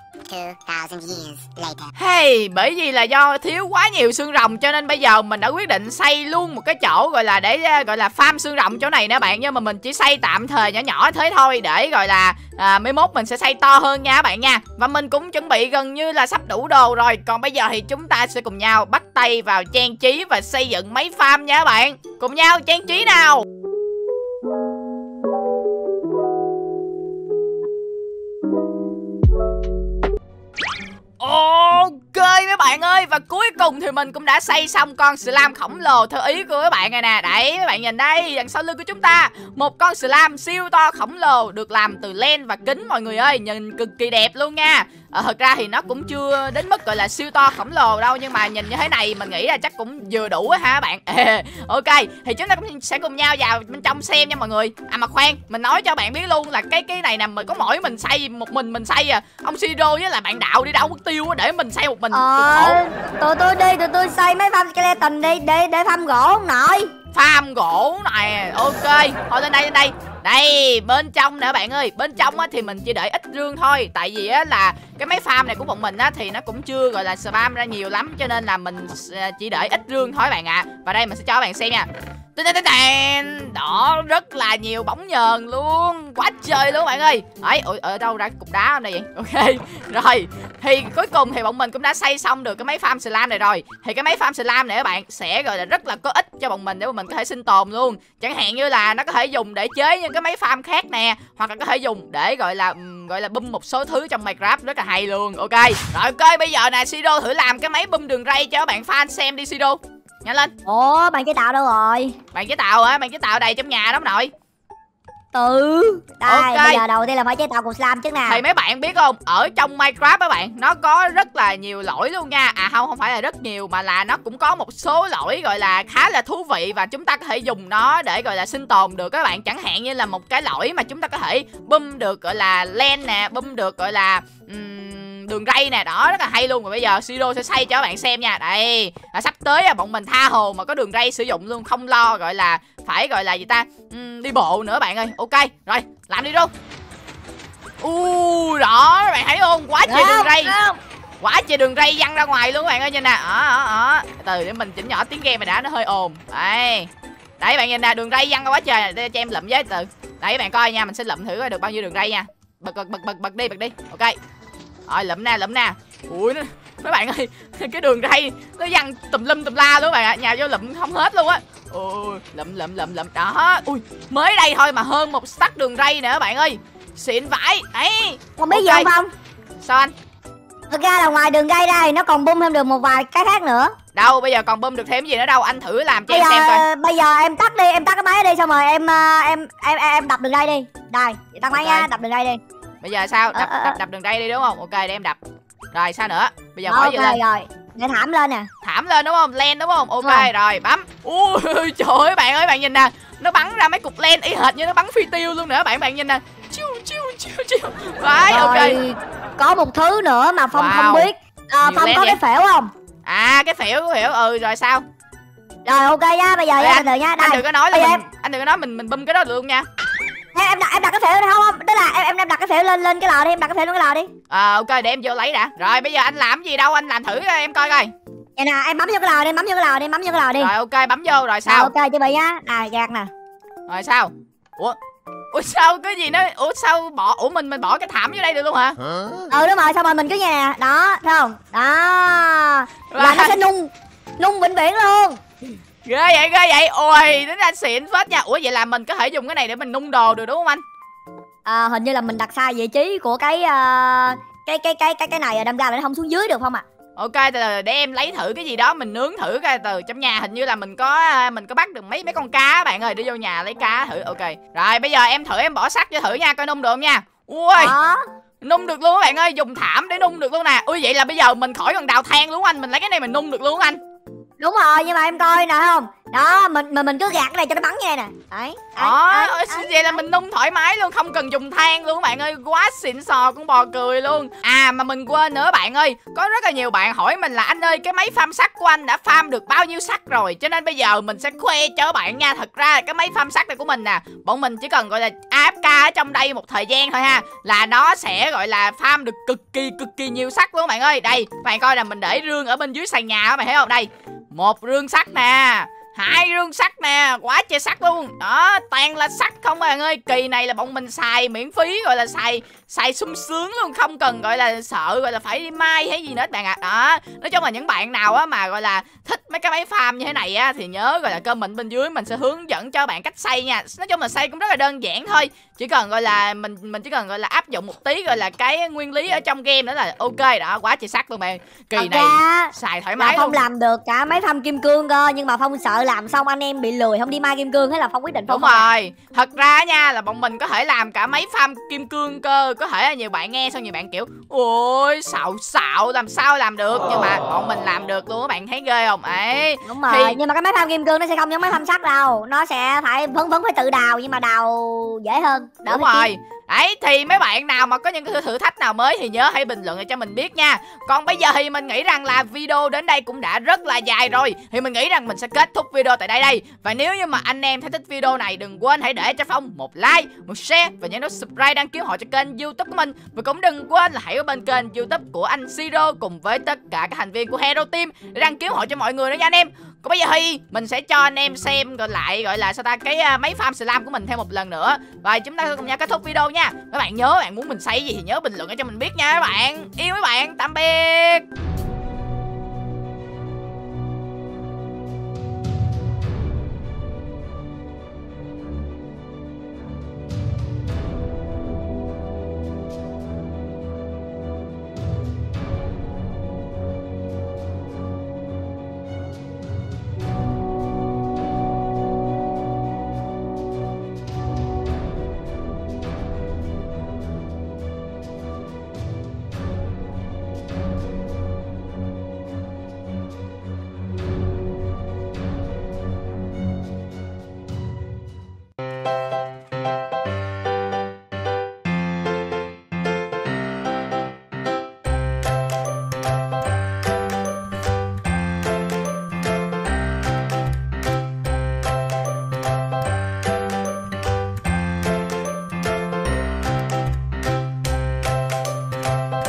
Hey, bởi vì là do thiếu quá nhiều xương rồng cho nên bây giờ mình đã quyết định xây luôn một cái chỗ gọi là để gọi là farm xương rồng chỗ này nè bạn. Nhưng mà mình chỉ xây tạm thời nhỏ nhỏ thế thôi để gọi là à, mấy mốt mình sẽ xây to hơn nha các bạn nha. Và mình cũng chuẩn bị gần như là sắp đủ đồ rồi. Còn bây giờ thì chúng ta sẽ cùng nhau bắt tay vào trang trí và xây dựng mấy farm nha các bạn. Cùng nhau trang trí nào. Ok mấy bạn ơi, và cuối cùng thì mình cũng đã xây xong con slime khổng lồ theo ý của các bạn này nè. Đấy, mấy bạn nhìn đây, đằng sau lưng của chúng ta một con slime siêu to khổng lồ được làm từ len và kính mọi người ơi, nhìn cực kỳ đẹp luôn nha. Ờ, thật ra thì nó cũng chưa đến mức gọi là siêu to khổng lồ đâu, nhưng mà nhìn như thế này mình nghĩ là chắc cũng vừa đủ á ha các bạn. Ok, thì chúng ta cũng sẽ cùng nhau vào bên trong xem nha mọi người. À mà khoan, mình nói cho bạn biết luôn là cái cái này nè, mình có mỗi mình xây một mình mình xây à. Ông Siro với là bạn Đạo đi đâu mất tiêu á, để mình xây một mình. Ờ, tụi tôi đi, tụi tôi xây mấy farm skeleton đi, để để farm gỗ không nội. Farm gỗ này, ok. Thôi lên đây, lên đây. Đây, bên trong nè bạn ơi. Bên trong á thì mình chỉ để ít rương thôi. Tại vì á là cái máy farm này của bọn mình á thì nó cũng chưa gọi là spam ra nhiều lắm. Cho nên là mình chỉ để ít rương thôi bạn ạ. À. Và đây mình sẽ cho các bạn xem nha. Đó, rất là nhiều bóng nhờn luôn. Quá trời luôn bạn ơi. Đấy, ở, ở đâu ra cục đá đây vậy? Ok. Rồi, thì cuối cùng thì bọn mình cũng đã xây xong được cái máy farm slime này rồi. Thì cái máy farm slime này các bạn sẽ gọi là rất là có ích cho bọn mình để bọn mình có thể sinh tồn luôn. Chẳng hạn như là nó có thể dùng để chế những cái máy farm khác nè, hoặc là có thể dùng để gọi là um, gọi là bum một số thứ trong Minecraft, rất là hay luôn. Ok. Rồi ok, bây giờ nè Siro thử làm cái máy bum đường ray cho các bạn fan xem đi Siro. Nhanh lên. Ủa, bạn chế tạo đâu rồi? Bạn chế tạo hả? Bạn chế tạo đầy trong nhà đó nội. Ừ. Đây, okay. Bây giờ đầu tiên là phải chế tạo cục slime chứ nào. Thì mấy bạn biết không, ở trong Minecraft các bạn, nó có rất là nhiều lỗi luôn nha. À không, không phải là rất nhiều, mà là nó cũng có một số lỗi gọi là khá là thú vị. Và chúng ta có thể dùng nó để gọi là sinh tồn được các bạn. Chẳng hạn như là một cái lỗi mà chúng ta có thể bum được gọi là len nè, bum được gọi là um, đường ray nè. Đó, rất là hay luôn. Và bây giờ Siro sẽ xây cho các bạn xem nha. Đây, là sắp tới à, bọn mình tha hồ mà có đường ray sử dụng luôn, không lo gọi là phải gọi là gì ta uhm, đi bộ nữa bạn ơi. Ok, rồi, làm đi luôn. U đó, các bạn thấy không? Quá trời đường ray. Quá trời đường ray văng ra ngoài luôn các bạn ơi, nhìn nè. Ở ở ở. Từ để mình chỉnh nhỏ tiếng game này đã, nó hơi ồn. Đây. Đấy bạn nhìn nè, đường ray văng ra quá trời. Để cho em lụm với từ. Đấy các bạn coi nha, mình sẽ lụm thử coi được bao nhiêu đường ray nha. Bật bật bật bật bật đi, bật đi. Ok. Rồi lụm nè, lụm nè. Ui, mấy bạn ơi, cái đường ray nó văng tùm lum tùm la luôn các bạn ạ. Nhà vô lụm không hết luôn á. Ui, lụm lụm lụm lụm đó. Ui, mới đây thôi mà hơn một stack đường ray nữa các bạn ơi. Xịn vãi. Đấy. Không biết okay. gì không? Sao anh? Thực ra là ngoài đường ray ra thì nó còn bung thêm được một vài cái khác nữa. Đâu bây giờ còn bơm được thêm gì nữa đâu, anh thử làm cho Bây em xem coi. giờ bây giờ em tắt đi, em tắt cái máy đi xong rồi em ờ, em em em, em đập đường ray đi. Đây, tắt máy Ok. nha, đập đường ray đi. Bây giờ sao? Đập Ờ, ờ, đập đập đường ray đi đúng không? Ok để em đập. Rồi sao nữa? Bây giờ Đó, bỏ ok vô lên. rồi. Để thảm lên nè. Thảm lên đúng không? Len đúng không? Ok Rồi. rồi bấm. Ui trời ơi bạn ơi, bạn nhìn nè. Nó bắn ra mấy cục len y hệt như nó bắn phi tiêu luôn nữa bạn, bạn nhìn nè. Chiu chiu chiu chiu. Đấy ok. Rồi có một thứ nữa mà Phong Wow. không biết. À, Nhiều Phong len có vậy? cái phễu không? À cái phễu hiểu ừ rồi sao? Rồi ok nha, bây giờ Ê, nha, anh, từ từ nha. anh Đây. đừng có nói là Bây giờ mình anh đừng có nói mình mình bum cái đó được luôn nha. Em, em đặt em đặt cái phễu này không không? Tức là em em em đặt cái phễu lên lên cái lò đi, em đặt cái phễu lên cái lò đi. À, ok để em vô lấy đã. Rồi bây giờ anh làm gì đâu, anh làm thử em coi coi. Vậy nè, em bấm vô cái lò đi, bấm vô cái lò đi, bấm vô cái lò đi. Rồi ok bấm vô rồi Rồi, sao? ok chuẩn bị nha. Này gạt nè. Rồi sao? Ủa? Ủa sao cái gì nó ủa sao bỏ ủa mình mình bỏ cái thảm vô đây được luôn hả? Ừ đúng rồi, xong rồi mình cứ như nè, đó, thấy không? Đó. Rồi. Là nó sẽ nung nung vĩnh viễn luôn. Ghê vậy ghê vậy. Ôi tính ra xịn phết nha. Ủa vậy là mình có thể dùng cái này để mình nung đồ được đúng không anh? À, hình như là mình đặt sai vị trí của cái uh, cái cái cái cái cái này rồi đâm ra là nó không xuống dưới được không ạ? À? Ok từ từ để em lấy thử cái gì đó mình nướng thử coi. Từ trong nhà hình như là mình có mình có bắt được mấy mấy con cá bạn ơi, đi vô nhà lấy cá thử. Ok rồi bây giờ em thử em bỏ sắt cho thử nha, coi nung được không nha. Ui Đó. nung được luôn các bạn ơi, dùng thảm để nung được luôn nè. Ui vậy là bây giờ mình khỏi cần đào than luôn anh, mình lấy cái này mình nung được luôn anh. Đúng rồi, nhưng mà em coi nè không? Đó, mình mình mình cứ gạt cái này cho nó bắn như này nè. Đấy. đấy, Đó đấy, ơi, đấy. vậy là mình nung thoải mái luôn, không cần dùng than luôn các bạn ơi, quá xịn sò con bò cười luôn. À mà mình quên nữa bạn ơi, có rất là nhiều bạn hỏi mình là anh ơi cái máy farm sắt của anh đã farm được bao nhiêu sắt rồi, cho nên bây giờ mình sẽ khoe cho bạn nha. Thật ra cái máy farm sắt này của mình nè, bọn mình chỉ cần gọi là a ép ca ở trong đây một thời gian thôi ha, là nó sẽ gọi là farm được cực kỳ cực kỳ nhiều sắt luôn các bạn ơi. Đây các bạn coi là mình để rương ở bên dưới sàn nhà các bạn thấy không? Đây một rương sắt nè, hai rương sắt nè, quá trời sắt luôn. Đó, toàn là sắt không bạn ơi. Kỳ này là bọn mình xài miễn phí, gọi là xài xài sung sướng luôn, không cần gọi là sợ gọi là phải đi mai hay gì nữa bạn ạ. À. Đó, nói chung là những bạn nào á mà gọi là thích mấy cái máy farm như thế này á thì nhớ gọi là comment bên dưới, mình sẽ hướng dẫn cho bạn cách xây nha. Nói chung là xây cũng rất là đơn giản thôi. Chỉ cần gọi là mình mình chỉ cần gọi là áp dụng một tí gọi là cái nguyên lý ở trong game nữa là ok. Đó, quá trời sắt luôn bạn. Kỳ Thật này ra xài thoải là mái Phong luôn. làm được cả máy farm kim cương cơ, nhưng mà Phong sợ làm xong anh em bị lười không đi mai kim cương, thế là Phong quyết định Phong Đúng không làm. rồi, thật ra nha là bọn mình có thể làm cả máy farm kim cương cơ. Có thể là nhiều bạn nghe xong nhiều bạn kiểu ôi xạo xạo làm sao làm được, nhưng mà bọn mình làm được luôn, các bạn thấy ghê không ấy. Đúng rồi, Thì- nhưng mà cái máy farm kim cương nó sẽ không giống máy farm sắt đâu, nó sẽ phải vẫn vẫn phải tự đào, nhưng mà đào dễ hơn, đỡ Đúng phải rồi. Đấy thì mấy bạn nào mà có những cái thử thách nào mới thì nhớ hãy bình luận để cho mình biết nha. Còn bây giờ thì mình nghĩ rằng là video đến đây cũng đã rất là dài rồi, thì mình nghĩ rằng mình sẽ kết thúc video tại đây đây. Và nếu như mà anh em thấy thích video này, đừng quên hãy để cho Phong một like, một share và nhấn nút subscribe đăng ký họ cho kênh YouTube của mình. Và cũng đừng quên là hãy ở bên kênh YouTube của anh Siro cùng với tất cả các thành viên của Hero Team để đăng ký họ cho mọi người nữa nha anh em. Còn bây giờ thì mình sẽ cho anh em xem gọi lại gọi là sao ta cái uh, máy farm slam của mình thêm một lần nữa. Và chúng ta cùng nhau kết thúc video nha. Các bạn nhớ bạn muốn mình xây gì thì nhớ bình luận để cho mình biết nha các bạn. Yêu mấy bạn, tạm biệt.